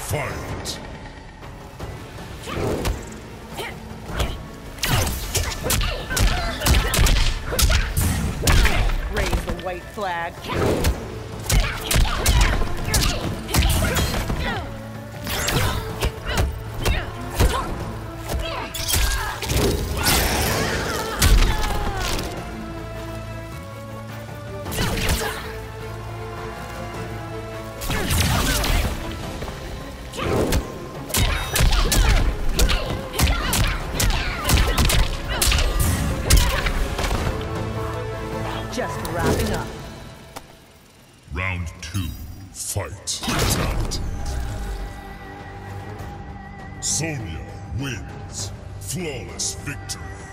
Fight! Raise the white flag. Just wrapping up. Round 2, fight. Attacked. Sonya wins. Flawless victory.